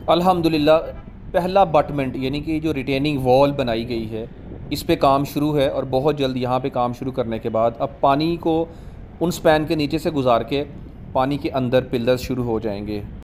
अल्हम्दुलिल्लाह पहला बटमेंट यानी कि जो रिटेनिंग वॉल बनाई गई है इस पे काम शुरू है और बहुत जल्द यहाँ पे काम शुरू करने के बाद अब पानी को उन स्पैन के नीचे से गुजार के पानी के अंदर पिलर्स शुरू हो जाएंगे।